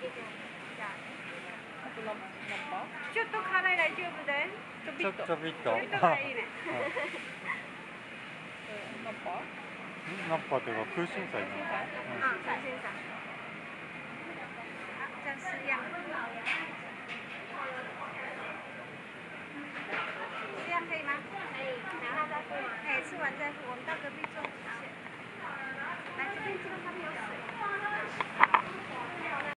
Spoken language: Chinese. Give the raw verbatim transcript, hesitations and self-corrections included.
ちょっと辛い大丈夫で。ちょびっと。 ちょびっと。 ちょびっとがいいね。ナッパ？ ナッパというか空心菜ね。 啊，空心菜。这样四样。这样可以吗？可以。然后再付吗？哎，吃完再付。我们到隔壁坐。来这边这个旁边。